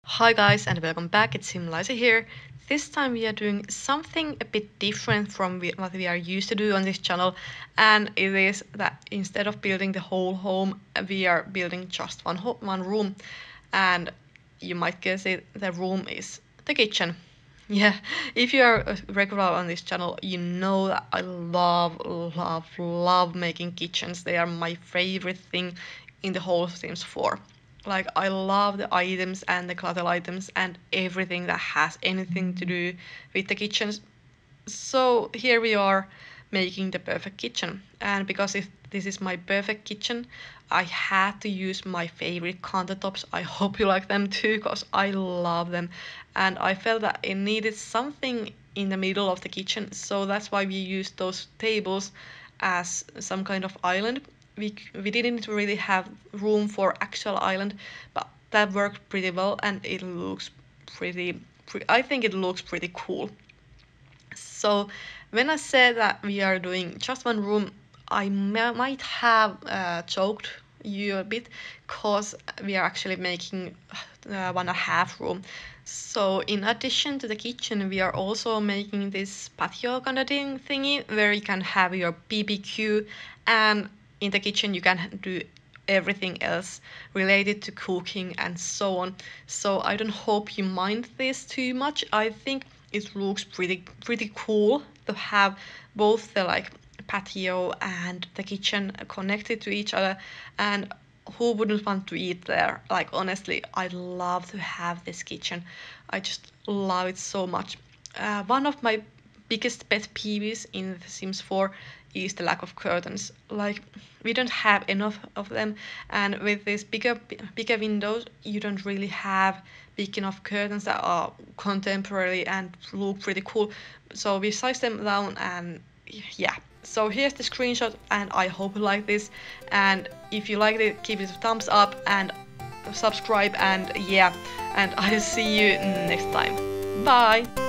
Hi guys and welcome back, it's Simlaise here. This time we are doing something a bit different from what we are used to do on this channel, and it is that instead of building the whole home, we are building just one room. And you might guess it, the room is the kitchen. Yeah, if you are a regular on this channel, you know that I love making kitchens. They are my favorite thing in the whole Sims 4. Like, I love the items and the clutter items and everything that has anything to do with the kitchens. So here we are making the perfect kitchen. And because if this is my perfect kitchen, I had to use my favorite countertops. I hope you like them too, because I love them. And I felt that it needed something in the middle of the kitchen, so that's why we used those tables as some kind of island. We didn't really have room for actual island, but that worked pretty well, and it looks I think it looks pretty cool. So when I said that we are doing just one room, I might have choked you a bit, because we are actually making 1.5 room. So in addition to the kitchen, we are also making this patio kind of thingy where you can have your BBQ, and in the kitchen you can do everything else related to cooking and so on. So I don't hope you mind this too much. I think it looks pretty cool to have both the like patio and the kitchen connected to each other, and who wouldn't want to eat there? Like, honestly, I love to have this kitchen. I just love it so much. One of my biggest pet peeves in The Sims 4 is the lack of curtains. Like, we don't have enough of them, and with these bigger windows, you don't really have big enough curtains that are contemporary and look pretty cool. So we size them down, and yeah. So here's the screenshot, and I hope you like this. And if you liked it, give it a thumbs up and subscribe, and yeah, and I'll see you next time. Bye!